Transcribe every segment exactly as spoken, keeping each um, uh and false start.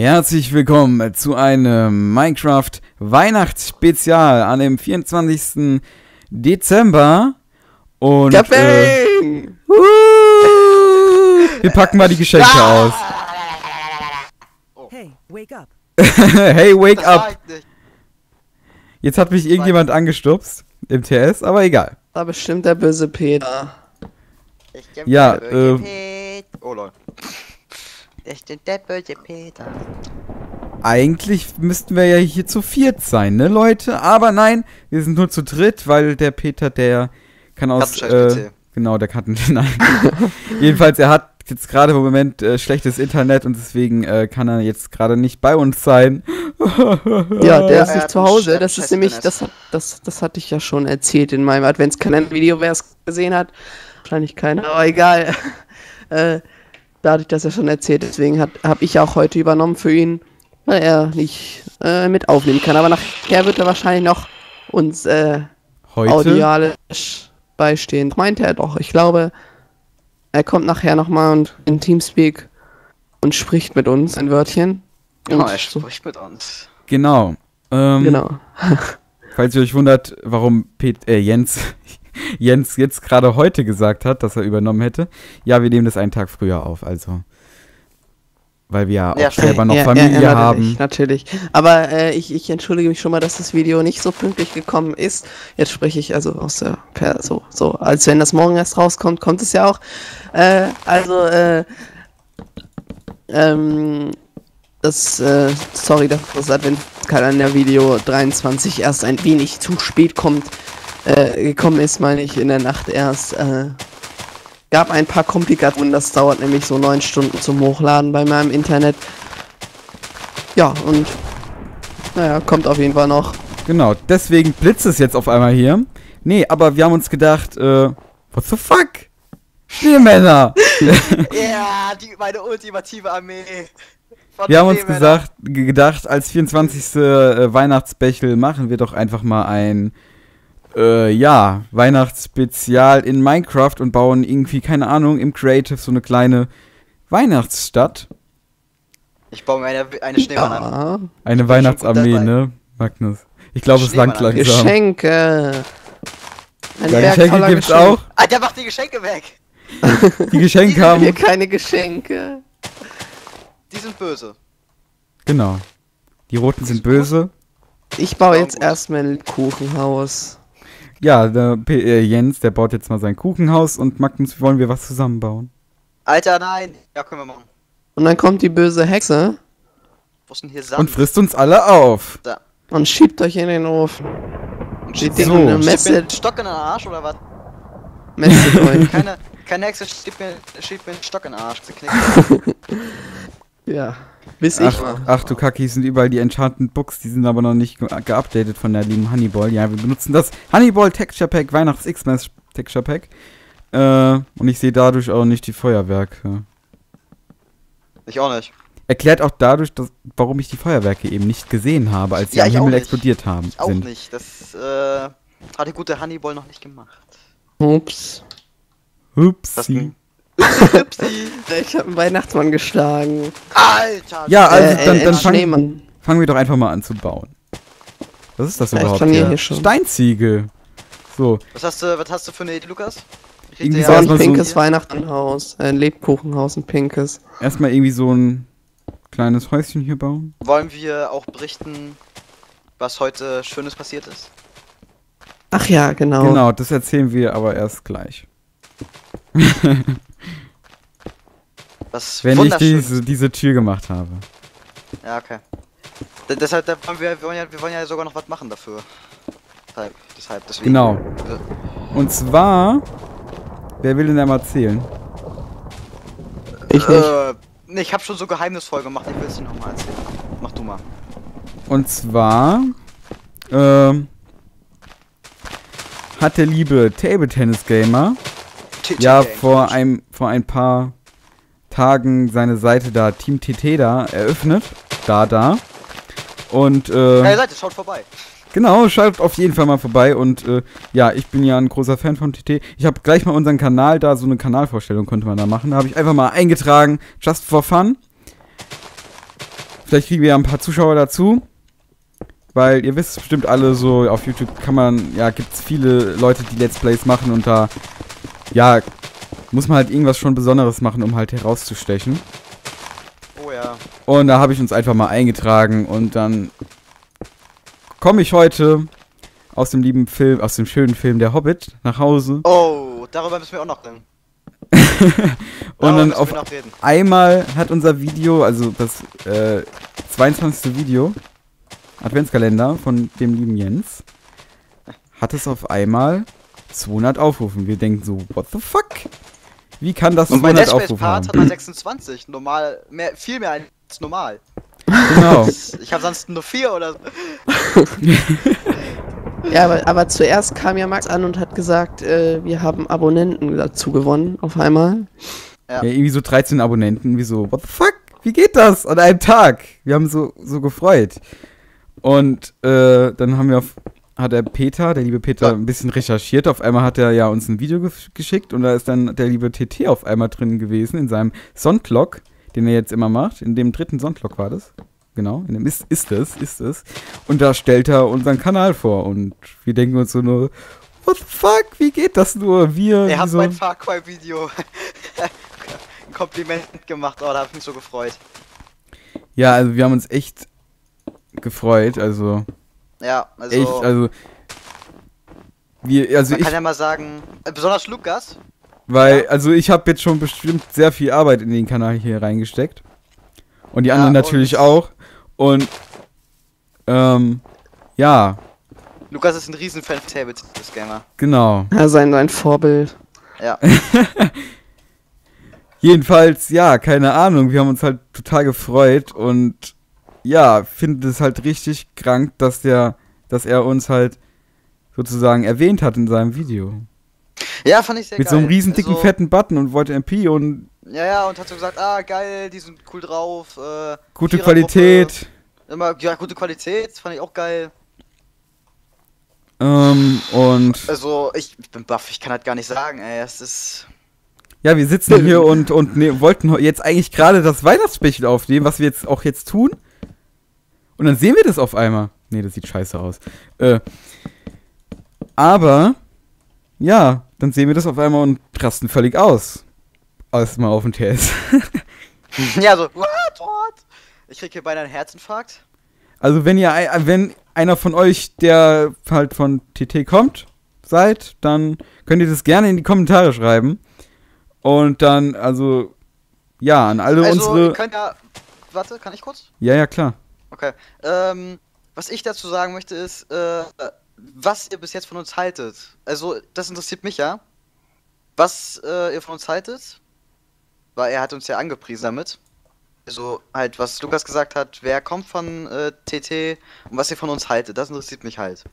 Herzlich willkommen zu einem Minecraft Weihnachtsspezial an dem vierundzwanzigsten Dezember. Und äh, wir packen mal die Geschenke ah! aus. Hey, wake up. Hey, wake up. Jetzt hat mich irgendjemand angestupst im T S, aber egal. War bestimmt der böse Peter. Ja, äh... Oh lol. Ich bin der böse Peter. Eigentlich müssten wir ja hier zu viert sein, ne, Leute? Aber nein, wir sind nur zu dritt, weil der Peter, der kann aus... Äh, genau, der kann... Nein. Jedenfalls, er hat jetzt gerade im Moment äh, schlechtes Internet und deswegen äh, kann er jetzt gerade nicht bei uns sein. Ja, der ist nicht zu Hause. Das ist nämlich... Das, das, das hatte ich ja schon erzählt in meinem Adventskalender-Video, wer es gesehen hat. Wahrscheinlich keiner, aber egal. äh... Da hatte ich das ja schon erzählt, deswegen habe ich auch heute übernommen für ihn, weil er nicht äh, mit aufnehmen kann. Aber nachher wird er wahrscheinlich noch uns äh, audialisch beistehen. Meinte er doch. Ich glaube, er kommt nachher nochmal und in Teamspeak und spricht mit uns ein Wörtchen. Genau, er spricht mit uns. Genau. Ähm, genau. Falls ihr euch wundert, warum Pet äh, Jens... Jens jetzt gerade heute gesagt hat, dass er übernommen hätte. Ja, wir nehmen das einen Tag früher auf, also. Weil wir ja auch ja, selber noch ja, Familie ja, ja, haben. Natürlich, natürlich. Aber äh, ich, ich entschuldige mich schon mal, dass das Video nicht so pünktlich gekommen ist. Jetzt spreche ich also aus der, per, so, so, als wenn das morgen erst rauskommt, kommt es ja auch. Äh, also, äh, ähm, das, äh, sorry, dass das Adventskalender-Video dreiundzwanzig erst ein wenig zu spät kommt. Äh, gekommen ist, meine ich, in der Nacht erst. Äh, gab ein paar Komplikationen, das dauert nämlich so neun Stunden zum Hochladen bei meinem Internet. Ja, und naja, kommt auf jeden Fall noch. Genau, deswegen blitzt es jetzt auf einmal hier. Nee, aber wir haben uns gedacht, äh, what the fuck? Schneemänner! Ja, die, meine ultimative Armee. Wir haben uns gesagt, gedacht, als vierundzwanzigste Äh, Weihnachtsspecial machen wir doch einfach mal ein Äh, ja, Weihnachtsspezial in Minecraft und bauen irgendwie, keine Ahnung, im Creative so eine kleine Weihnachtsstadt. Ich baue mir eine, eine Schneemann an. Ja. Eine Weihnachtsarmee, ne, Magnus? Ich glaube, es langt langsam. Geschenke! Ein ja, Geschenke gibt's Geschenk. auch. Ah, der macht die Geschenke weg! Die Geschenke die haben... Wir keine Geschenke. Die sind böse. Genau. Die Roten sind böse. Ich baue jetzt erstmal ein Kuchenhaus. Ja, der P äh, Jens, der baut jetzt mal sein Kuchenhaus und Magnus, wollen wir was zusammenbauen? Alter, nein! Ja, können wir machen. Und dann kommt die böse Hexe. Wo ist denn hier Sand? Und frisst uns alle auf. Da. Und schiebt euch in den Ofen. Und schiebt so. eine Messe. Stock in den Arsch oder was? Messet euch. Keine, keine Hexe schiebt mir, schiebt mir einen Stock in den Arsch. Ja. Bis ach, ich ach du Kacke, hier sind überall die Enchanted Books, die sind aber noch nicht ge geupdatet von der lieben Honeyball. Ja, wir benutzen das Honeyball Texture Pack, Weihnachts-X-Mess Texture Pack. Äh, und ich sehe dadurch auch nicht die Feuerwerke. Ich auch nicht. Erklärt auch dadurch, dass, warum ich die Feuerwerke eben nicht gesehen habe, als sie ja, am Himmel explodiert haben. Ich auch sind. nicht, das äh, hat die gute Honeyball noch nicht gemacht. Ups. Upsi. Ich hab einen Weihnachtsmann geschlagen. Alter! Ja, also äh, dann, äh, dann fangen, fangen wir doch einfach mal an zu bauen. Was ist das ja, überhaupt? Ich hier schon. Steinziegel. So. Was hast du, was hast du für eine Idee, Lukas? Irgendwie so ein pinkes so Weihnachtenhaus, ein Lebkuchenhaus, ein pinkes. Erstmal irgendwie so ein kleines Häuschen hier bauen. Wollen wir auch berichten, was heute Schönes passiert ist? Ach ja, genau. Genau, das erzählen wir aber erst gleich. Was Wenn ich diese, diese Tür gemacht habe. Ja, okay. D deshalb, da wollen wir, wir, wollen ja, wir wollen ja sogar noch was machen dafür. Deshalb, deshalb deswegen. Genau. Und zwar, wer will denn da mal erzählen? Ich nicht. Äh, nee, ich hab schon so geheimnisvoll gemacht, ich will es dir nochmal erzählen. Mach du mal. Und zwar, ähm, hat der liebe Table Tennis Gamer ja vor einem, vor ein paar Tagen seine Seite da, Team T T da, eröffnet. Da, da. Und, äh... Ja, Seite, schaut vorbei. Genau, schaut auf jeden Fall mal vorbei und, äh, ja, ich bin ja ein großer Fan von T T. Ich habe gleich mal unseren Kanal da, so eine Kanalvorstellung konnte man da machen. Da habe ich einfach mal eingetragen, just for fun. vielleicht kriegen wir ja ein paar Zuschauer dazu. Weil ihr wisst bestimmt alle so, auf YouTube kann man, ja, gibt's viele Leute, die Let's Plays machen und da, ja, muss man halt irgendwas schon Besonderes machen, um halt herauszustechen. Oh ja. Und da habe ich uns einfach mal eingetragen und dann komme ich heute aus dem lieben Film, aus dem schönen Film Der Hobbit nach Hause. Oh, darüber müssen wir auch noch reden. Und dann auf einmal hat unser Video, also das äh, zweiundzwanzigste Video, Adventskalender von dem lieben Jens, hat es auf einmal zweihundert Aufrufen. Wir denken so, what the fuck? Wie kann das zweihundert Aufrufe haben? Und mein Let's Plays Part hat mal sechsundzwanzig. Normal, mehr, viel mehr als normal. Genau. Ich habe sonst nur vier oder so. Ja, aber, aber zuerst kam ja Max an und hat gesagt, äh, wir haben Abonnenten dazu gewonnen, auf einmal. Ja. Ja, irgendwie so dreizehn Abonnenten, wie so, what the fuck? Wie geht das an einem Tag? Wir haben so, so gefreut. Und äh, dann haben wir auf, hat der Peter, der liebe Peter, ja. ein bisschen recherchiert. Auf einmal hat er ja uns ein Video ge geschickt und da ist dann der liebe T T auf einmal drin gewesen in seinem Sonntag, den er jetzt immer macht. In dem dritten Sonntag war das. Genau, in dem ist, ist es, ist es. Und da stellt er unseren Kanal vor und wir denken uns so nur, what the fuck, wie geht das nur? Wir, er hat so mein Far Cry Video ein Kompliment gemacht, oh, da hab ich mich so gefreut. Ja, also wir haben uns echt gefreut, also. Ja, also. Echt, also. Wir, also man ich, kann ja mal sagen, äh, besonders Lukas. Weil, ja. also ich habe jetzt schon bestimmt sehr viel Arbeit in den Kanal hier reingesteckt. Und die ja, anderen natürlich auch. Und, ähm, ja. Lukas ist ein Riesenfan von Tabletop Gamer. Genau. Ja, sein, sein Vorbild. Ja. Jedenfalls, ja, keine Ahnung, wir haben uns halt total gefreut und ja, finde es halt richtig krank, dass der, dass er uns halt sozusagen erwähnt hat in seinem Video. Ja, fand ich sehr Mit geil. so einem riesen dicken, also, fetten Button und wollte M P und... Ja, ja, und hat so gesagt, ah, geil, die sind cool drauf, äh... Gute Qualität. Immer, ja, gute Qualität, fand ich auch geil. Ähm, und... Also, ich, ich bin baff, ich kann halt gar nicht sagen, ey, es ist... Ja, wir sitzen hier und, und ne, wollten jetzt eigentlich gerade das Weihnachtsspecial aufnehmen, was wir jetzt auch jetzt tun. Und dann sehen wir das auf einmal. Nee, das sieht scheiße aus. Äh, aber, ja, dann sehen wir das auf einmal und rasten völlig aus. Erstmal auf den T S. Ja, so, what, what? Ich krieg hier beinahe einen Herzinfarkt. Also wenn ihr, wenn einer von euch, der halt von T T kommt, seid, dann könnt ihr das gerne in die Kommentare schreiben. Und dann, also, ja, an alle also, unsere... Ihr könnt ja, warte, kann ich kurz? Ja, ja, klar. Okay, ähm, was ich dazu sagen möchte ist, äh, was ihr bis jetzt von uns haltet. Also, das interessiert mich ja. Was äh, ihr von uns haltet, weil er hat uns ja angepriesen damit. Also, halt, was Lukas gesagt hat, wer kommt von äh, T T und was ihr von uns haltet, das interessiert mich halt.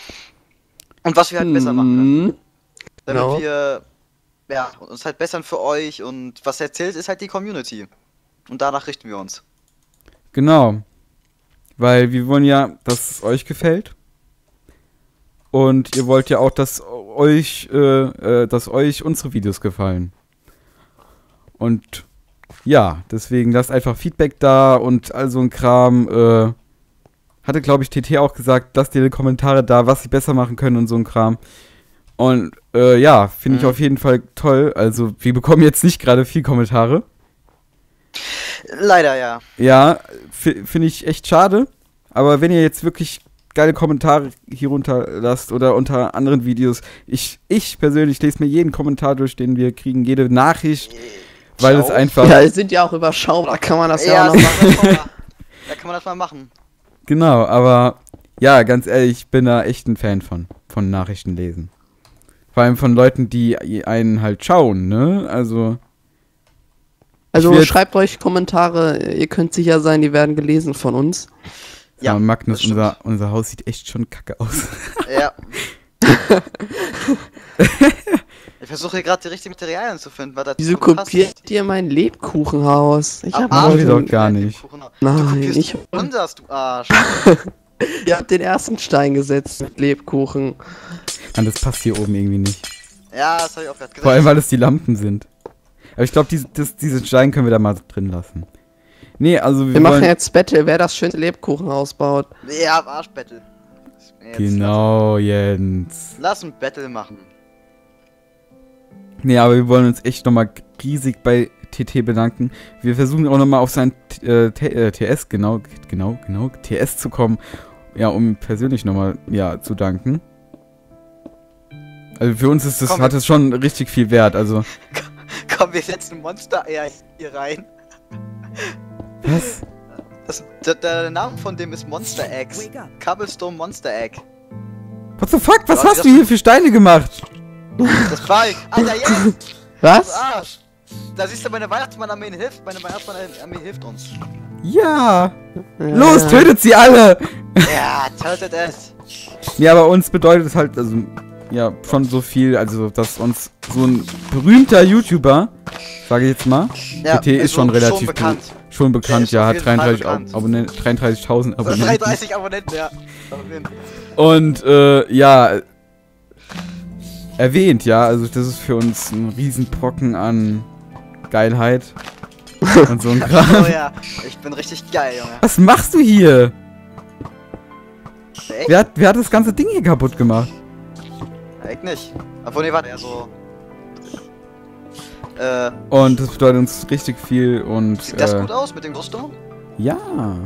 Und was wir halt besser machen können. Damit Genau. wir... Ja, uns halt bessern für euch und was erzählt ist halt die Community. Und danach richten wir uns. Genau. Weil wir wollen ja, dass es euch gefällt. Und ihr wollt ja auch, dass euch, äh, äh, dass euch unsere Videos gefallen. Und ja, deswegen lasst einfach Feedback da und all so ein Kram. Äh, hatte, glaube ich, T T auch gesagt, lasst ihr Kommentare da, was sie besser machen können und so ein Kram. Und äh, ja, finde ich mhm. auf jeden Fall toll. Also wir bekommen jetzt nicht gerade viel Kommentare. Leider, ja. Ja, finde ich echt schade. Aber wenn ihr jetzt wirklich geile Kommentare hier runter lasst oder unter anderen Videos, ich, ich persönlich lese mir jeden Kommentar durch, den wir kriegen, jede Nachricht, weil es einfach... Ja, es sind ja auch überschaubar, da kann man das ja, ja auch noch machen. Da kann man das mal machen. Genau, aber ja, ganz ehrlich, ich bin da echt ein Fan von, von Nachrichten lesen. Vor allem von Leuten, die einen halt schauen, ne? Also. Also schreibt euch Kommentare, ihr könnt sicher sein, die werden gelesen von uns. Ja, ja Magnus, unser, unser Haus sieht echt schon kacke aus. Ja. Ich versuche hier gerade die richtigen Materialien zu finden, was da Wieso kopiert ihr mein Lebkuchenhaus? Ich hab ah, ich doch gar nicht. Nein, ich anders, du Arsch. Ihr habt den ersten Stein gesetzt mit Lebkuchen. Mann, das passt hier oben irgendwie nicht. Ja, das habe ich auch gerade gesagt. Vor allem, weil es die Lampen sind. Aber ich glaube, dies, diesen Stein können wir da mal drin lassen. Nee, also wir, wir machen wollen... jetzt Battle, wer das schönste Lebkuchen ausbaut. Ja, Arsch-Battle. Genau, Jens. Lass ein Battle machen. Nee, aber wir wollen uns echt nochmal riesig bei T T bedanken. Wir versuchen auch nochmal auf sein äh, T S, genau, genau, genau, T S zu kommen. Ja, um persönlich nochmal, ja, zu danken. Also für uns ist das, hat es schon richtig viel Wert, also. Komm, wir setzen Monster-Eier hier rein. Was? Das, der, der Name von dem ist Monster Eggs. Cobblestone Monster Egg. What the fuck? Was Ja, hast du hier für Steine gemacht? Das war ich. Alter, jetzt! Was? Du Arsch! Da siehst du, meine Weihnachtsmann-Armee hilft. Meine Weihnachtsmann-Armee hilft uns. Ja! Ja. Los, tötet sie alle! Ja, tötet es! Ja, aber uns bedeutet es halt, also, ja, schon so viel, also, dass uns so ein berühmter YouTuber, sage ich jetzt mal, Ja, T T ist also schon relativ schon bekannt. Gut, schon bekannt, ist ja, auf hat jeden Fall dreiunddreißig bekannt. Abonnenten, dreiunddreißigtausend Abonnenten. dreiunddreißig Abonnenten, ja. Und, äh, ja, erwähnt, ja, also das ist für uns ein Riesenbrocken an Geilheit und so ein Kram. Oh ja, ich bin richtig geil, Junge. Was machst du hier? Echt? Wer hat, wer hat das ganze Ding hier kaputt gemacht? Echt nicht. Obwohl, nee, warte, eher so... Äh, Und das bedeutet uns richtig viel und, sieht das äh, gut aus mit dem Rüstung? ja.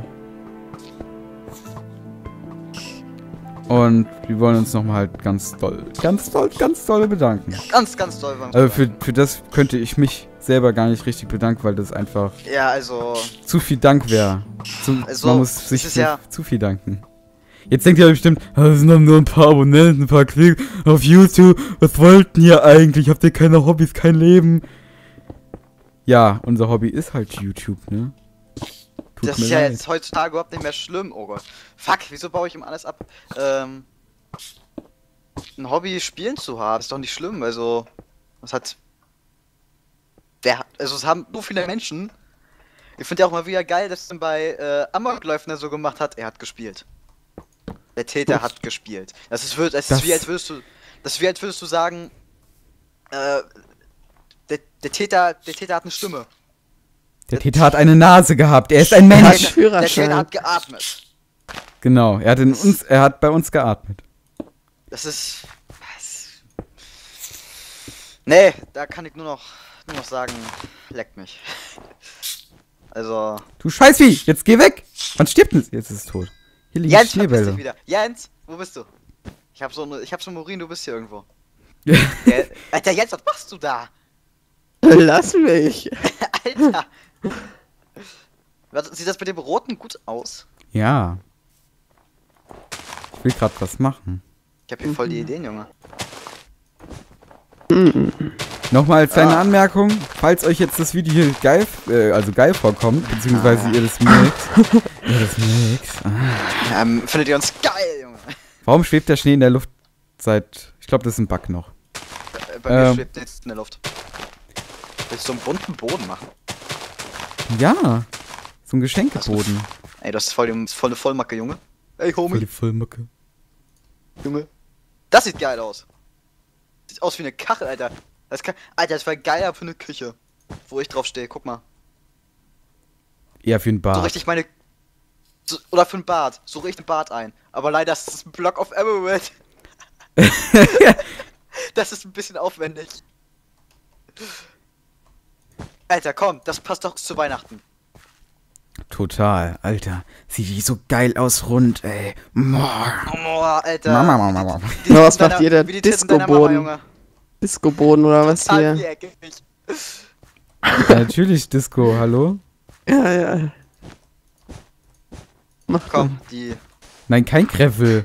Und wir wollen uns nochmal halt ganz doll, ganz doll, ganz doll bedanken. Ganz, ganz toll. Also für, für das könnte ich mich selber gar nicht richtig bedanken, weil das einfach Ja, also... zu viel Dank wäre. Zu, Also, man muss es sich ist zu, ja- zu viel danken. Jetzt denkt ihr bestimmt, ah, das sind doch nur ein paar Abonnenten, ein paar Klicks auf YouTube. Was wollten ihr eigentlich? Habt ihr keine Hobbys, kein Leben? Ja, unser Hobby ist halt YouTube, ne? Tut Das mir ist ja leid. jetzt heutzutage überhaupt nicht mehr schlimm, oh Gott. Fuck, wieso baue ich ihm alles ab? Ähm... Ein Hobby spielen zu haben, ist doch nicht schlimm, also... Was hat... Wer hat... Also es haben so viele Menschen... Ich finde ja auch mal wieder geil, dass es bei äh, Amokläufen so gemacht hat, er hat gespielt. Der Täter hat gespielt. Das ist, das ist Das- wie als würdest du... Das ist wie als würdest du sagen... Äh... Der, der Täter... Der Täter hat eine Stimme. Der Täter hat eine Nase gehabt. Er ist ein hat Mensch. Der Führerschein. Täter hat geatmet. Genau, er hat in uns, er hat bei uns geatmet. Das ist... Was? Nee, da kann ich nur noch... Nur noch sagen... Leckt mich. Also... Du Scheißvieh, jetzt geh weg. Wann stirbt denn? Jetzt ist es tot. Hier liegen Jens, verpiss dich Schneebälle. wieder. Jens, wo bist du? Ich hab so eine, ich hab so einen Urin, du bist hier irgendwo. Ja, Alter, Jens, was machst du da? Lass mich. Alter! Was, sieht das mit dem Roten gut aus? Ja. Ich will gerade was machen. Ich hab hier voll die Ideen, Junge. Nochmal als kleine Ah. Anmerkung, falls euch jetzt das Video hier geil, äh, also geil vorkommt, beziehungsweise Ah. ihr das mögt. ihr das mögt. Ah. Ähm, findet ihr uns geil, Junge? Warum schwebt der Schnee in der Luft seit, ich glaube, das ist ein Bug noch. Äh, Bei mir Ähm. schwebt nichts in der Luft. Willst du so einen bunten Boden machen? Ja, so ein Geschenkeboden. Ey, das ist voll, die- voll eine Vollmacke, Junge. Ey, Voll Homie, die Vollmucke. Junge. Das sieht geil aus. Sieht aus wie eine Kachel, Alter. Das kann, Alter, das wäre geiler für eine Küche. Wo ich drauf stehe, guck mal. Eher für ein So Bad. richtig meine... So, oder für ein Bad. So richtig ein Bad ein. Aber leider ist es ein Block of Emerald. Das ist ein bisschen aufwendig. Alter, komm, das passt doch zu Weihnachten. Total, Alter. Sieht die so geil aus rund, ey. Moah. Oh, Alter. Mama, Mama, Mama. Die Na, was Titten macht ihr da? wie die Titten deiner Mama, Disco-Boden? Junge. Disco-Boden oder was Total hier? viereckig. Ja, natürlich Disco, hallo? Ja, ja. Mach Komm, die... Nein, kein Gravel.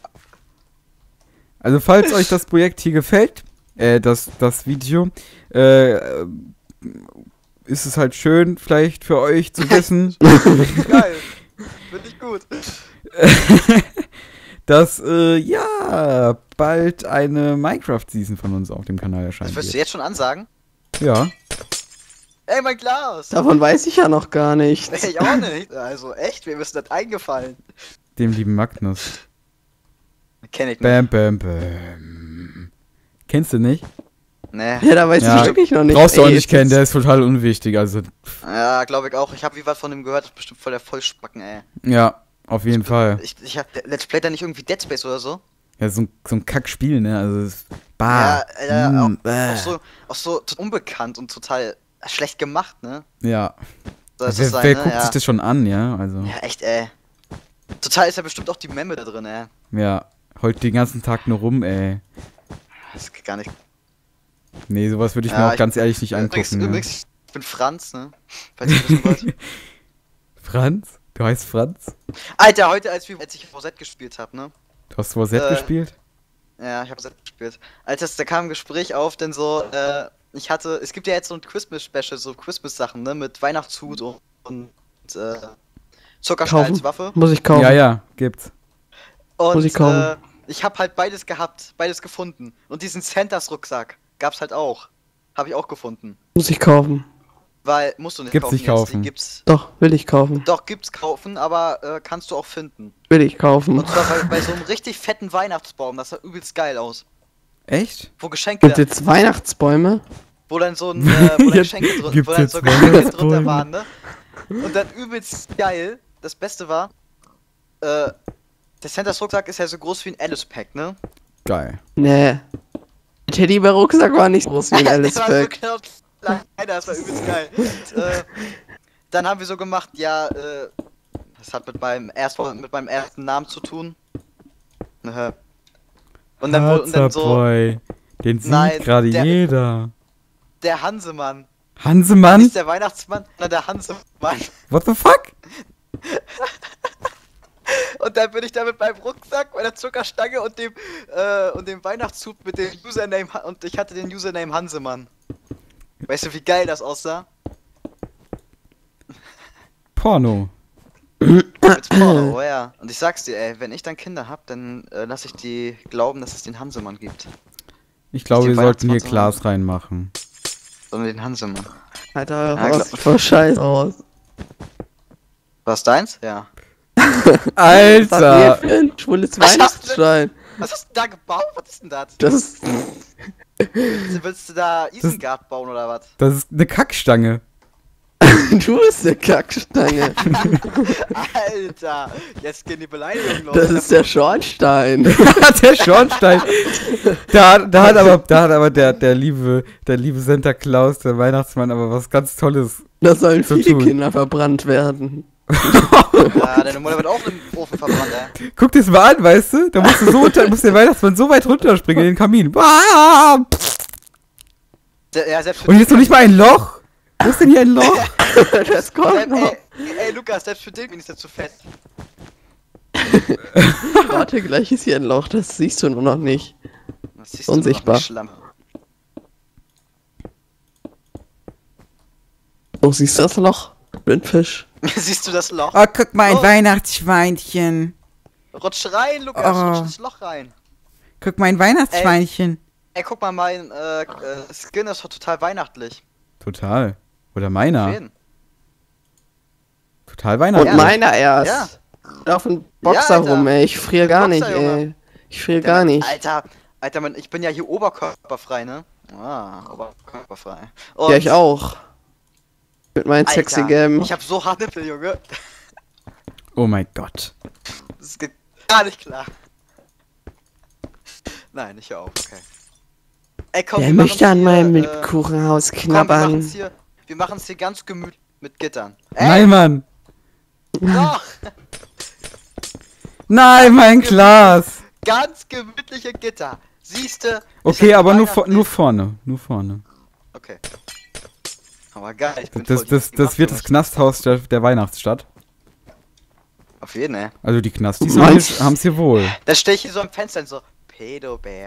Also falls euch das Projekt hier gefällt, äh, das, das Video, äh, ist es halt schön, vielleicht für euch zu wissen, Geil. Finde ich gut. dass, äh, ja, bald eine Minecraft-Season von uns auf dem Kanal Das erscheinen wirst du wird. jetzt schon ansagen? Ja. Ey, mein Glas! Davon weiß ich ja noch gar nichts. Ich auch nicht. Also echt, mir ist das eingefallen. Dem lieben Magnus. Kenn ich nicht. Bam, bam, bam. Kennst du nicht? Nee. Ja, da weiß ja, ich wirklich noch nicht. Brauchst du auch nicht kennen, der ist total unwichtig, also. Ja, glaube ich auch. Ich habe wie was von dem gehört, das ist bestimmt voll der Vollspacken, ey. Ja, auf jeden ich, Fall. Ich, ich hab, Let's Play da nicht irgendwie Dead Space oder so? Ja, so ein, so ein Kackspiel, ne, also. Das, bah. Ja, ja, mm, auch, äh. auch, so, auch so unbekannt und total schlecht gemacht, ne? Ja. Soll wer sein, wer ne? guckt ja. sich das schon an, ja, also. Ja, echt, ey. Total ist ja bestimmt auch die Memme da drin, ey. Ja, heult den ganzen Tag nur rum, ey. Das geht gar nicht. Nee, sowas würde ich ja, mir auch ich, ganz ehrlich nicht angucken. Übrigens, ne? übrigens, ich bin Franz, ne? Falls ihr wissen wollt. Franz? Du heißt Franz? Alter, heute, als, wir, als ich V Z gespielt hab, ne? Du hast V Z äh, gespielt? Ja, ich hab V Z gespielt. Als das, da kam ein Gespräch auf, denn so, äh, ich hatte, es gibt ja jetzt so ein Christmas-Special, so Christmas-Sachen, ne? Mit Weihnachtshut und, und äh, Zuckerschnee als Waffe. Muss ich kaufen. Ja, ja, gibt's. Und, Muss ich kaufen. Äh, ich hab halt beides gehabt, beides gefunden. Und diesen Santas-Rucksack gab's halt auch. Hab ich auch gefunden. Muss ich kaufen. Weil, musst du nicht gibt's kaufen. Nicht kaufen. Jetzt, gibt's, Doch, will ich kaufen. Doch, gibt's kaufen, aber äh, kannst du auch finden. Will ich kaufen. Und zwar bei, bei so einem richtig fetten Weihnachtsbaum, das sah übelst geil aus. Echt? Wo Geschenke... Gibt jetzt Weihnachtsbäume? Wo dann so ein, äh, wo dann Geschenke, drun wo dann so Geschenke drunter waren, ne? Und dann übelst geil, das Beste war, äh, der Santas Rucksack ist ja so groß wie ein Alice-Pack, ne? Geil. Nee. Der Teddybeer-Rucksack war nicht groß wie ein Alice-Pack. Das war so genau, das war übelst geil. Und, äh, dann haben wir so gemacht, ja, äh, das hat mit meinem, erst, mit meinem ersten Namen zu tun. Und dann, wurde, und dann so... Boy. Den sieht gerade jeder. Der Hansemann. Hansemann? Ist der Weihnachtsmann oder der Hansemann? What the fuck? Und dann bin ich da mit meinem Rucksack, meiner Zuckerstange und dem äh, und dem Weihnachtshut mit dem Username und ich hatte den Username Hansemann. Weißt du, wie geil das aussah? Porno. Mit Porno, oh ja. Und ich sag's dir, ey, wenn ich dann Kinder hab, dann äh, lass ich die glauben, dass es den Hansemann gibt. Ich glaube, wir sollten hier Glas reinmachen. Sondern den Hansemann. Alter, ja, was voll scheiße aus. Was deins? Ja. Alter! Was für ein schwules Weihnachtsstein. Was hast du da gebaut? Was ist denn das? Das ist... Willst du da Isengard bauen oder was? Das ist eine Kackstange. Du bist eine Kackstange. Alter, jetzt gehen die Beleidigungen los. Das ist der Schornstein. Der Schornstein. Da, da hat aber, da hat aber der, der liebe, der liebe Santa Claus, der Weihnachtsmann, aber was ganz Tolles. Da sollen viele tun. Kinder verbrannt werden. Ja, deine Mutter wird auch im Ofen verbrannt, ey. Guck dir das mal an, weißt du? Da musst du so unter, muss der Weihnachtsmann so weit runterspringen in den Kamin. Ah! Ja, selbst für Und jetzt noch nicht mal ein Loch. Wo ist denn hier ein Loch? Das kommt ey, noch. ey, ey, Lukas, selbst für den bin ich jetzt zu fett. Warte, gleich ist hier ein Loch, das siehst du nur noch nicht. Das siehst Unsichtbar. Du noch nicht, Oh, siehst du das Loch? Blindfisch. Siehst du das Loch? Oh, guck mal, ein Oh. Weihnachtsschweinchen. Rutsch rein, Lukas, Oh. rutsch ins Loch rein. Guck mal, ein Weihnachtsschweinchen. Ey, guck mal, mein äh, äh, Skin ist total weihnachtlich. Total. Oder Auf meiner. jeden. Total Und weihnachtlich. meiner erst. Ja. Auf dem Boxer Ja, Alter. rum, ey. Ich friere gar Boxer, nicht, Junge. ey. Ich friere Der gar Mann- nicht. Alter, Alter, Mann, ich bin ja hier oberkörperfrei, ne? Ah, oberkörperfrei. Und Ja, ich auch. Mit meinen Alter, sexy Game. ich hab so harte Nippel, Junge. Oh mein Gott. Das geht gar nicht klar. Nein, ich hör auf, okay. Ey, komm, Wer wir möchte an machen's meinem hier, äh, Milchkuchenhaus komm, wir knabbern? machen's hier, wir machen's hier ganz gemütlich mit Gittern. Ey, Nein, Mann. doch! Nein, mein Glas. Ganz gemütliche Gitter. Siehste? Okay, aber nur, vor, nur vorne. Nur vorne. Okay. Aber geil, ich bin Das, voll das, die das wird das Maske. Knasthaus der, der Weihnachtsstadt. Auf jeden, ey. Also die Knastis Meinst- haben es hier wohl. Da stehe ich hier so am Fenster und so, Pedobär.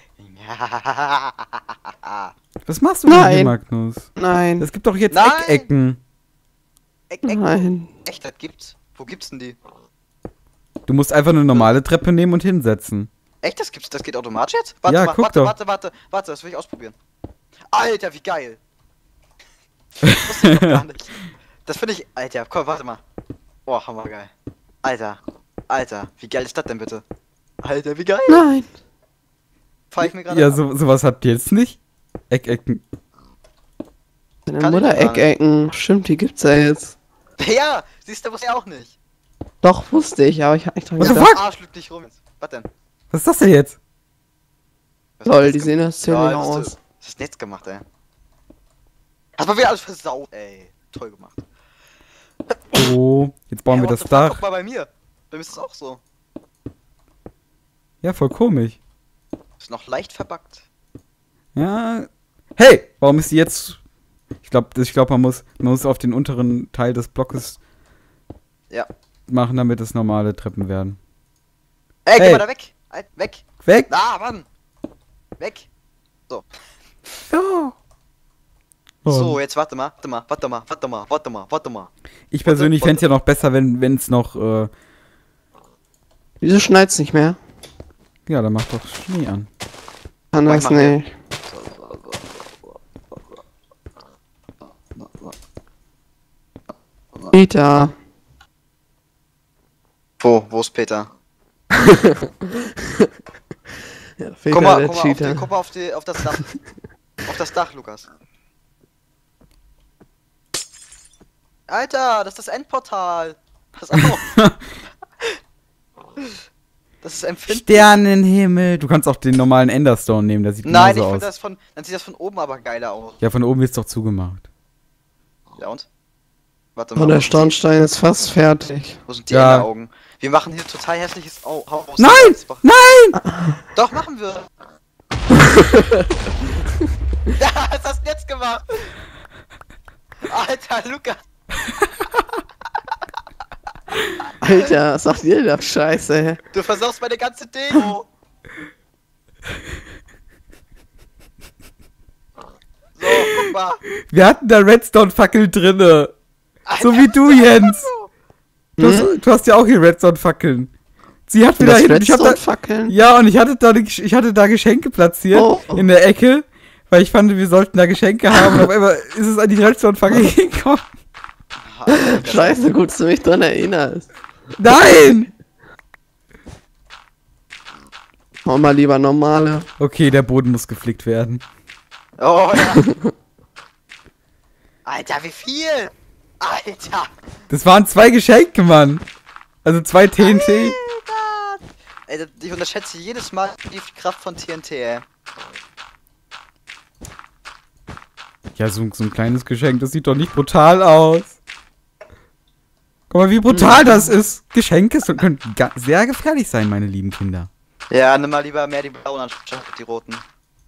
Ja. Was machst du denn hier, Nein. Magnus? Nein. Es gibt doch jetzt Nein. Eckecken. Eck, Eck. Nein. Echt, das gibt's? Wo gibt's denn die? Du musst einfach eine normale Treppe nehmen und hinsetzen. Echt, das gibt's? Das geht automatisch jetzt? Warte Ja, mal, guck warte, doch. warte, warte, warte, das will ich ausprobieren. Alter, wie geil. Das wusste ich doch gar nicht. Das finde ich, Alter, komm, warte mal. Boah, hammergeil. Alter, Alter, wie geil ist das denn bitte? Alter, wie geil. Nein. Fahr ich mir gerade Ja, ab. so, sowas habt ihr jetzt nicht? Eckecken. Deine Mutter Eckecken. Stimmt, die gibt's ja jetzt. Ja, siehst du, wusste ich auch nicht. Doch, wusste ich, aber ich hab nicht dran gedacht. gedacht. Arschlück dich rum. Was denn? Was ist das denn jetzt? Was Lol, die sehen das ziemlich ja, aus. Das ist nett gemacht, ey. Hast mal wieder alles versaut, ey. Toll gemacht. Oh, jetzt bauen Ey, wir what das the fuck, Dach. Guck mal bei mir. Bei mir ist es auch so. Ja, voll komisch. Ist noch leicht verbuggt. Ja. Hey, warum ist die jetzt... Ich glaube, ich glaub, man, muss, man muss auf den unteren Teil des Blockes Ja. machen, damit es normale Treppen werden. Ey, Hey. geh mal da weg. Halt, weg. Weg! Ah, Mann. Weg. So. Ja. So, jetzt warte mal. Warte mal, warte mal, warte mal, warte mal, warte mal. Ich persönlich warte. fände es ja noch besser, wenn es noch... Äh, Wieso schneit's nicht mehr? ja, dann mach doch Schnee an. Kann Mach das mal. nicht. Peter. Wo? Wo ist Peter? Ja, Peter, Guck mal, der guck mal, auf, Cheater. die, guck mal auf, die, auf das Dach. Auf das Dach, Lukas. Alter, das ist das Endportal. Pass auf. Das ist empfindlich. Sternenhimmel. Du kannst auch den normalen Enderstone nehmen, der sieht Nein, ich genauso finde aus. das von. Dann sieht das von oben aber geiler aus. Ja, von oben ist doch zugemacht. Ja und? Warte Und mal. der wo sind Stornstein ist fast fertig. die- Wo sind die Ja. Augen? Wir machen hier total hässliches Au Haus. Nein! Nein! Doch, machen wir! Ja, was hast du jetzt gemacht? Alter, Lukas! Alter, was sagt ihr da Scheiße, ey? Du versaust meine ganze Demo! So, guck mal! Wir hatten da Redstone-Fackel drinne. So Alter, wie du, was ist Jens. das so? Du, hast, du hast ja auch hier Redstone-Fackeln. Sie hat wieder Das hin. Ich hab da, Redstone-Fackeln? ja, und ich hatte da, die- ich hatte da Geschenke platziert Oh. in der Ecke, weil ich fand, wir sollten da Geschenke haben. Und auf einmal ist es an die Redstone-Fackel gekommen. Alter, Scheiße, gut, dass du mich dran erinnerst. Nein! Mach mal lieber normale. Okay, der Boden muss geflickt werden. Oh ja! Alter, wie viel? Alter! Das waren zwei Geschenke, Mann. Also zwei T N T. Alter! Ey, ich unterschätze jedes Mal die Kraft von T N T, ey. Ja, so, so ein kleines Geschenk, das sieht doch nicht brutal aus. Guck mal, wie brutal das ist. Geschenke so- können ga- sehr gefährlich sein, meine lieben Kinder. Ja, nimm mal lieber mehr die blauen anstatt die roten.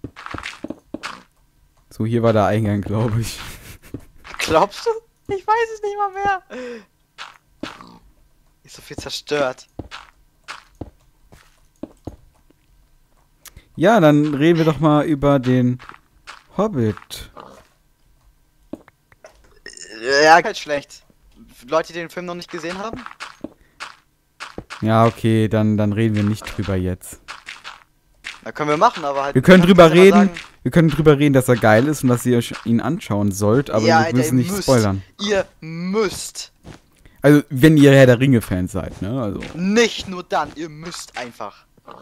So, hier war der Eingang, glaube ich. Glaubst du? Ich weiß es nicht mal mehr. Ist so viel zerstört. Ja, dann reden wir doch mal über den Hobbit. Ja, halt schlecht. Leute, die den Film noch nicht gesehen haben? Ja, okay, dann, dann reden wir nicht drüber jetzt. Da können wir machen, aber halt. Wir können kannst drüber du mal reden, sagen, wir können drüber reden, dass er geil ist und dass ihr euch ihn anschauen sollt, aber ja, wir Alter, müssen ihr nicht müsst, spoilern. Ihr müsst. Also, wenn ihr Herr der Ringe-Fans seid, ne? Also. Nicht nur dann, ihr müsst einfach.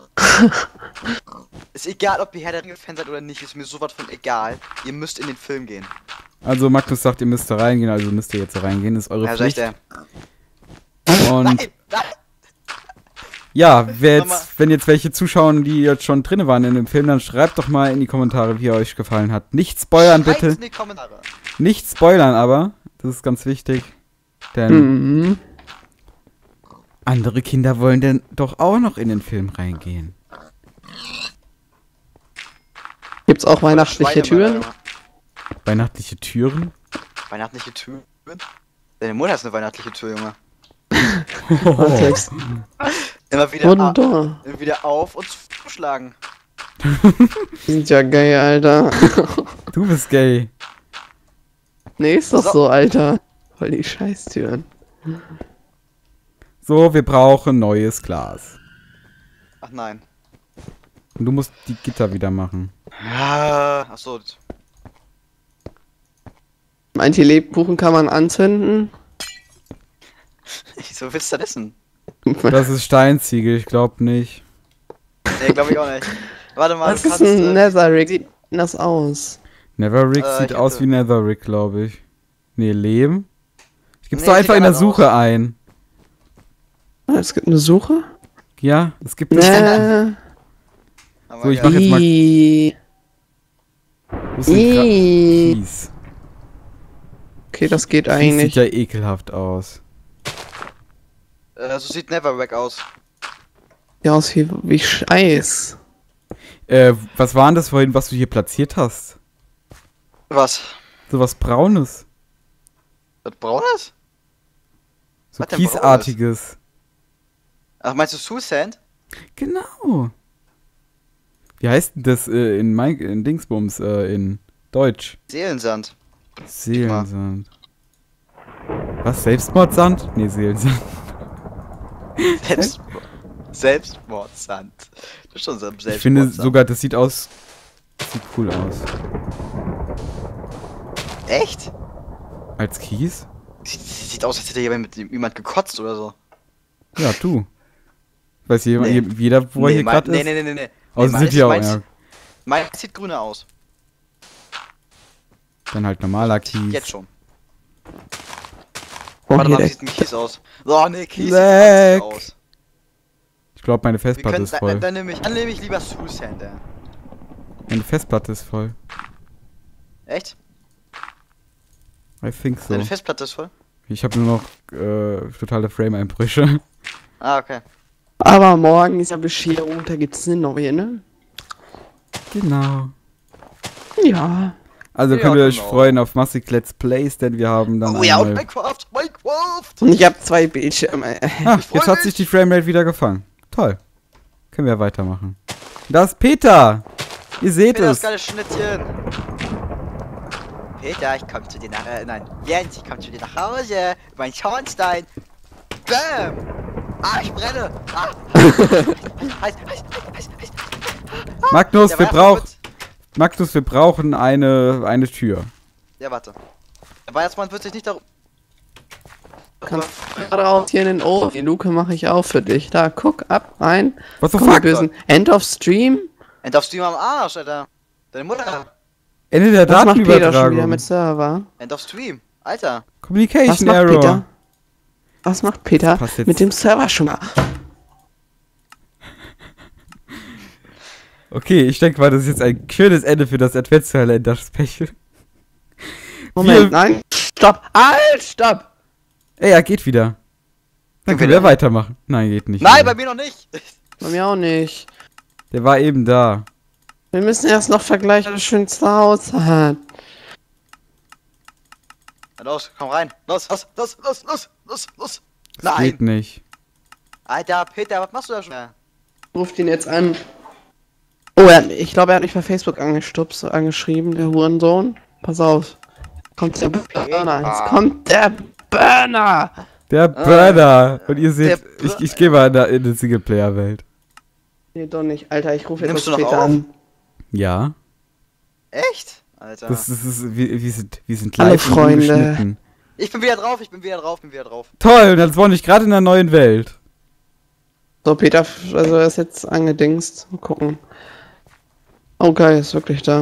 Ist egal, ob ihr Herr der Ringe-Fan seid oder nicht, ist mir sowas von egal. Ihr müsst in den Film gehen. Also, Magnus sagt, ihr müsst da reingehen, also müsst ihr jetzt da reingehen, ist eure Ja, sag ich Pflicht. dir. Und Nein, nein! ja, wer Nochmal. jetzt, wenn jetzt welche zuschauen, die jetzt schon drin waren in dem Film, dann schreibt doch mal in die Kommentare, wie er euch gefallen hat. Nicht spoilern, Schreibt's bitte. in die Kommentare. Nicht spoilern, aber. Das ist ganz wichtig. Denn Mhm. andere Kinder wollen denn doch auch noch in den Film reingehen. Gibt's auch weihnachtliche Türen? Weihnachtliche Türen? Weihnachtliche Türen? Deine Mutter ist eine weihnachtliche Tür, Junge. Oh. Immer wieder, a- Wunder. immer wieder auf und zuschlagen. Die sind ja geil, Alter. Du bist gay. Nee, ist doch So. so, Alter. Voll die Scheißtüren. So, wir brauchen neues Glas. Ach nein. Und du musst die Gitter wieder machen. Ah, achso. Meint ihr, Lebkuchen kann man anzünden? So willst du das wissen? Das ist Steinziegel, ich glaube nicht. Nee, glaube ich auch nicht. Warte mal, Was du ist kannst, ein äh, Netherrick? Sieht das aus? Netherrick Äh, sieht ich aus hätte- wie Netherrick, glaube ich. Nee, Lehm. Ich gib's Nee, doch sieht einfach in der anders Suche aus. ein. Ah, es gibt eine Suche? Ja, es gibt es. Ne. Aber So, ich ja. mach jetzt mal- Ih. Wo ist denn Gra- Ih. Kies? Okay, das geht Kies eigentlich. sieht ja ekelhaft aus. Äh, so sieht Neverwreck aus. Ja, aus wie, wie Scheiß. Äh, was war denn das vorhin, was du hier platziert hast? Was? So was Braunes. Was Braunes? So Was denn Kiesartiges. Ach, meinst du Susand? Genau. Wie heißt denn das äh, in, mein, in Dingsbums, äh, in Deutsch? Seelensand. Seelensand. Was? Selbstmordsand? Nee, Seelensand. Selbst Selbstmordsand. Das ist schon so ein Ich finde Selbstmordsand. sogar, das sieht aus. Sieht cool aus. Echt? Als Kies? Sieht, sieht aus, als hätte jemand mit jemand gekotzt oder so. Ja, du. Weiß jeder, Nee. jeder wo er hier mein- gerade nee, ist? nee, nee, nee, nee. Außer meins- sieht ja auch, meins- ja. Meins sieht grüner aus. Dann halt normaler Kies. Jetzt schon. Oh, Warte hier mal, wie der, sieht ein Kies aus? Oh, nee, Kies Leck. sieht ganz aus. Ich glaube, meine Wir Festplatte können, ist dann, voll. dann nehme ich, dann nehme ich lieber Susand, ey. Meine Festplatte ist voll. Echt? I think so. Deine Festplatte ist voll? Ich habe nur noch äh, totale Frame-Einbrüche. Ah, okay. aber morgen ist ja Bescherung, da gibt's eine neue, ne? Genau. Ja. Also Ja, könnt ihr euch genau. freuen auf massig Let's Plays, denn wir haben dann Oh ja, und einmal... Minecraft, Minecraft! Und ich habe zwei Bildschirme. Ah, Ich freu jetzt hat mich. sich die Framerate wieder gefangen. Toll. Können wir weitermachen. Da ist Peter! Ihr seht Peter, das es. geile Schnittchen. Peter, ich komm zu dir nach... Äh, nein, Jens, ich komm zu dir nach Hause. Mein Schornstein. Bam! Ah, ich brenne! Ah! heiß, heiß, heiß, heiß, heiß. Magnus, Der wir war brauchen... erstmal Magnus, wir brauchen eine, eine Tür. mit- Ja, warte. Der Weihnachtsmann wird sich nicht darum... Kannst gerade raus hier in den Ofen. Die Luke mache ich auch für dich. Da, guck, ab, rein. Was the Guck mal, fuck? bösen. End of Stream? End of Stream am Arsch, Alter. Deine Mutter. Ende der Was macht Peter schon wieder Datenübertragung. mit Server? End of Stream. Alter. Was Communication macht Error. Peter? Was macht Peter Passt jetzt. mit dem Server schon mal? Okay, ich denke mal, das ist jetzt ein schönes Ende für das Adventskalender Special. Moment, Wir- nein. Stopp. Halt, stopp. Ey, er geht wieder. Dann Geht können wieder. wir weitermachen. Nein, geht nicht. Nein, mehr. bei mir noch nicht. Bei mir auch nicht. Der war eben da. Wir müssen erst noch vergleichen, wer das schönste Haus hat. Na los, komm rein. Los, los, los, los, los, los, los. Das Nein. geht nicht. Alter, Peter, was machst du da schon? Ruft ihn jetzt an. Oh, er hat, ich glaube, er hat mich bei Facebook angestupst, angeschrieben, der Hurensohn. Pass auf. Kommt der Burner. Jetzt kommt der Burner. Der Burner. Und ihr seht, Der ich, ich gehe mal in, der, in die Singleplayer-Welt. Nee, doch nicht. Alter, ich rufe jetzt Nimmst das du noch später auf? an. Ja. Echt? Alter. Das, das ist, wir, wir, sind, wir sind Hallo, live und Freunde. ungeschnitten. Ich bin wieder drauf, ich bin wieder drauf, bin wieder drauf. Toll, und jetzt wohne ich gerade in einer neuen Welt. So, Peter, also er ist jetzt angedingst. Mal gucken. Oh, geil, ist wirklich da.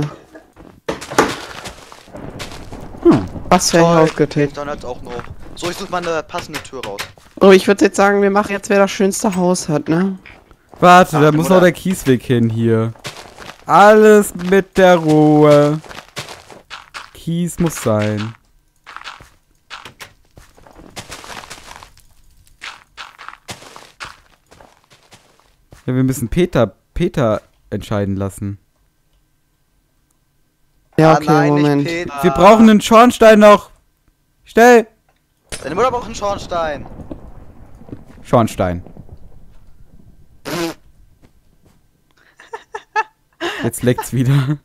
Hm. Was wäre hier Toll. aufgetickt? Dann hat's auch noch. So, ich suche mal eine passende Tür raus. Oh, ich würde jetzt sagen, wir machen jetzt, wer das schönste Haus hat, ne? Warte, Ach, da die muss Mutter. noch der Kiesweg hin hier. Alles mit der Ruhe. Kies muss sein. Ja, wir müssen Peter, Peter entscheiden lassen. Ja, Ah, okay, nein, nicht Moment. Peter. Wir brauchen einen Schornstein noch. Schnell. Deine Mutter braucht einen Schornstein. Schornstein. Jetzt leckt's wieder.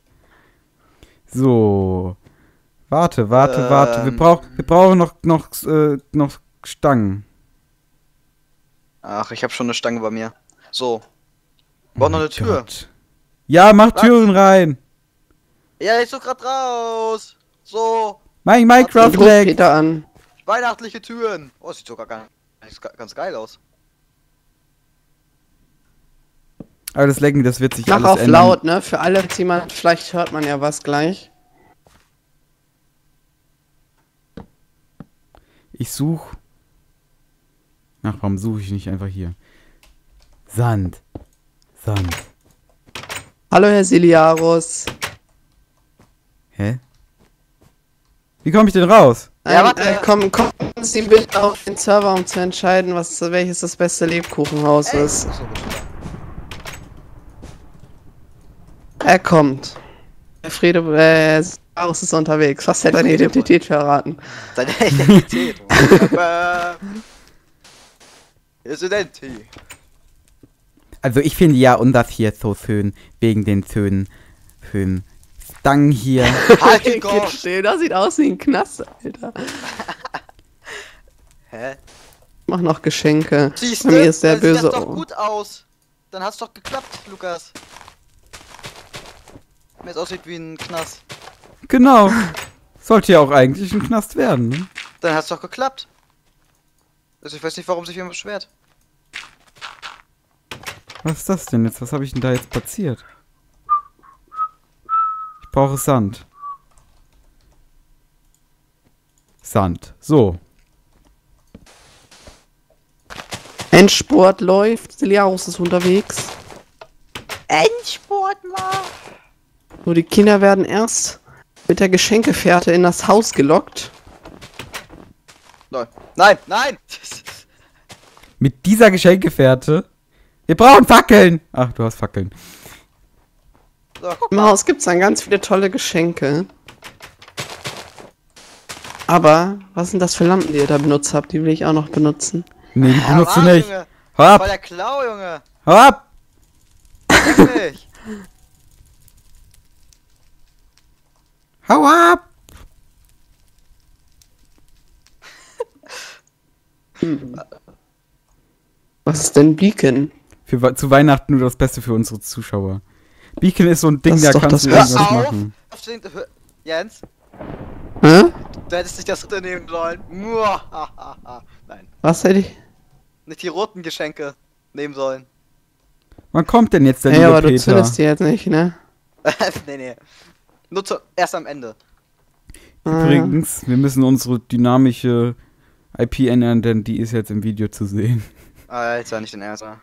So. Warte, warte, warte. Wir, Ähm. brauch, wir brauchen noch, noch, äh, noch Stangen. Ach, ich habe schon eine Stange bei mir. So. Braucht noch eine Tür. Gott. Ja, mach Was? Türen rein. Ja, ich such grad raus. So. Mein Minecraft Ich ruf leckt. Peter an. Weihnachtliche Türen. Oh, sieht sogar ganz, ganz geil aus. Aber das Lecken, das wird sich Mach alles auf ändern. laut, ne? Für alle, die man, vielleicht hört man ja was gleich. Ich suche... Ach, warum suche ich nicht einfach hier? Sand. Sand. Hallo, Herr Siliarus. Hä? Wie komme ich denn raus? Ja, warte. Äh, komm, komm, Sie bitte auf den Server, um zu entscheiden, was, welches das beste Lebkuchenhaus Ey. ist. Er kommt. Der Friede, äh, Siliarus ist unterwegs. Was hat seine Identität verraten? Seine Identität? Identität. Also ich finde ja und das hier so schön, wegen den schönen, schönen Stangen hier. Halt stehen, das sieht aus wie ein Knast, Alter. Hä? Mach noch Geschenke. Siehste, bei mir ist der böse. Sieht das doch gut aus. Dann hat's doch geklappt, Lukas. Mir es aussieht wie ein Knast. Genau. Sollte ja auch eigentlich ein Knast werden, ne? Dann hat's doch geklappt. Also ich weiß nicht, warum sich jemand beschwert. Was ist das denn jetzt? Was habe ich denn da jetzt platziert? Ich brauche Sand. Sand. So. Endspurt läuft. Siliarus ist unterwegs. Endspurt mal. Nur die Kinder werden erst mit der Geschenkefährte in das Haus gelockt. Nein, nein, nein! Mit dieser Geschenkefährte? Wir brauchen Fackeln! Ach, du hast Fackeln. So, im Haus gibt es dann ganz viele tolle Geschenke. Aber, was sind das für Lampen, die ihr da benutzt habt? Die will ich auch noch benutzen. Nee, die benutzt du ja, nicht. Junge. Hau ab! Voll der Klau, Junge! Hau ab! Wirklich. Hau ab! Hm. Was ist denn Beacon? Für, zu Weihnachten nur das Beste für unsere Zuschauer. Beacon ist so ein Ding, da kannst du Hör irgendwas auf. machen. Auf den, hör, Jens? Hä? Du hättest nicht das dritte nehmen sollen. Nein. Was hätte ich? Nicht die roten Geschenke nehmen sollen. Wann kommt denn jetzt der hey, liebe aber Peter? du zündest die jetzt nicht, ne? nee, nee. Nur zu, erst am Ende. Übrigens, wir müssen unsere dynamische I P ändern, denn die ist jetzt im Video zu sehen. Alter, nicht den Erster.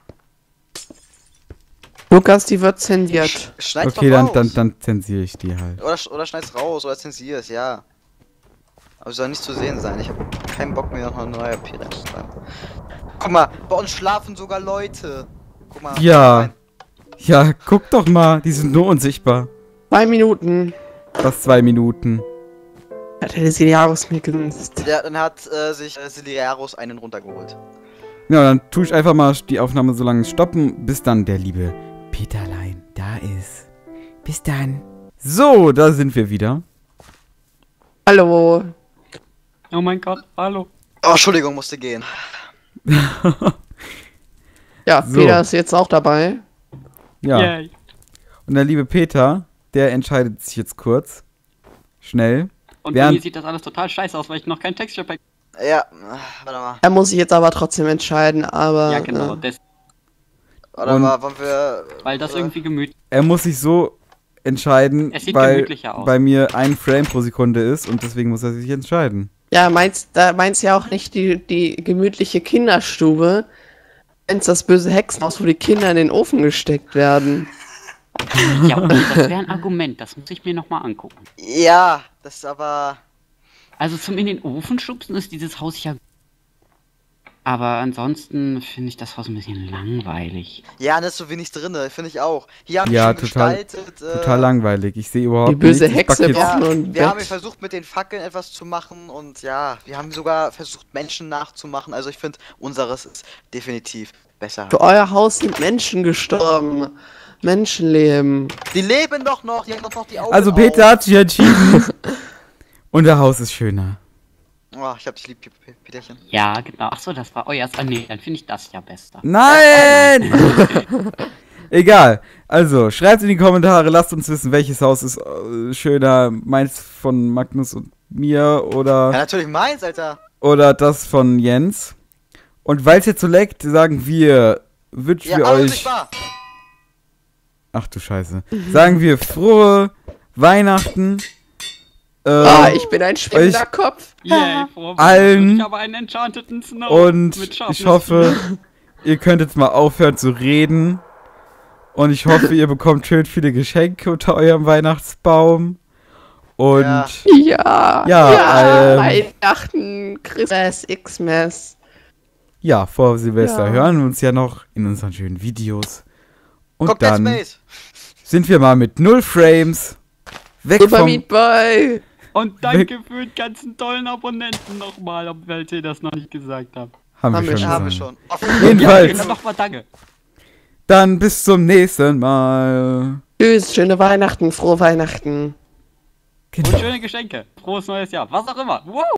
Lukas, die wird zensiert. Sch schneid's okay, doch dann, raus. dann, dann zensiere ich die halt. Oder, oder schneid's raus, oder zensier's, ja. Aber es soll nicht zu sehen sein. Ich habe keinen Bock mehr, noch eine neue I P reinzuschreiben. Guck mal, bei uns schlafen sogar Leute. Guck mal. Ja. Rein. Ja, guck doch mal, die sind nur unsichtbar. Zwei Minuten. Fast zwei Minuten. Hat der Siliarus mir genutzt. Ja, dann hat äh, sich äh, Siliarus einen runtergeholt. Ja, dann tue ich einfach mal die Aufnahme so lange stoppen, bis dann der liebe Peterlein da ist. Bis dann. So, da sind wir wieder. Hallo. Oh mein Gott, hallo. Oh, Entschuldigung, musste gehen. Ja, So. Peter ist jetzt auch dabei. Ja. Yay. Und der liebe Peter, der entscheidet sich jetzt kurz. Schnell. Und Während- bei mir sieht das alles total scheiße aus, weil ich noch kein Texture Pack. Ja, warte mal. Er muss sich jetzt aber trotzdem entscheiden, aber... Ja, genau. Äh, Das, Warte Und- mal, wollen wir. weil das äh, irgendwie gemütlich. Er muss sich so entscheiden, Es sieht weil gemütlicher aus. bei mir ein Frame pro Sekunde ist und deswegen muss er sich entscheiden. ja, meinst da meinst ja auch nicht die, die gemütliche Kinderstube, wenn's das böse Hexenhaus, wo die Kinder in den Ofen gesteckt werden. Ja, okay, das wäre ein Argument. Das muss ich mir nochmal angucken. Ja, das ist aber. Also zum in den Ofen schubsen ist dieses Haus ja. Aber ansonsten finde ich das Haus ein bisschen langweilig. Ja, da ist so wenig drin, finde ich auch. Hier haben Ja, wir schon total- gestaltet. Äh, Total langweilig. Ich sehe überhaupt Die böse nichts. Ich Hexe back jetzt- braucht- Ja, nur ein wir haben Bett. versucht mit den Fackeln etwas zu machen und ja, wir haben sogar versucht Menschen nachzumachen. Also ich finde, unseres ist definitiv besser. Für euer Haus sind Menschen gestorben. Menschenleben. Die leben doch noch, die haben doch noch die Augen Also Peter auf. hat sich entschieden. Und der Haus ist schöner. Oh, ich hab dich lieb, P- Peterchen. Ja, genau. Achso, das war euer. Ah, nee, dann finde ich das ja besser. Nein! Egal. Also, schreibt in die Kommentare, lasst uns wissen, welches Haus ist äh, schöner. Meins von Magnus und mir Ja, oder, natürlich meins, Alter. oder das von Jens. Und weil es jetzt so leckt, sagen wir, wünschen Ja, wir aber euch... unsichtbar. Ach du Scheiße. Sagen wir frohe Weihnachten Äh, ah, ich bin ein schwimmender euch Kopf. Yay, allen. Ich habe einen enchanteten Snow. Und mit ich hoffe, ihr könnt jetzt mal aufhören zu reden. Und ich hoffe, ihr bekommt schön viele Geschenke unter eurem Weihnachtsbaum. Und Ja, Ja, Ja, ja ähm, Weihnachten, Christmas, Xmas. ja, vor Silvester Ja. hören wir uns ja noch in unseren schönen Videos. Und kommt Dead dann Space. sind wir mal mit null Frames weg Super vom... Meat Boy. Und danke für die ganzen tollen Abonnenten nochmal, weil ihr das noch nicht gesagt habt. Haben, Haben wir wir schon Ja, haben wir gesagt. schon. Auf Ja, Jedenfalls, genau, nochmal danke. dann bis zum nächsten Mal. Tschüss, schöne Weihnachten, frohe Weihnachten. Genau. Und schöne Geschenke. Frohes neues Jahr. Was auch immer. Wow.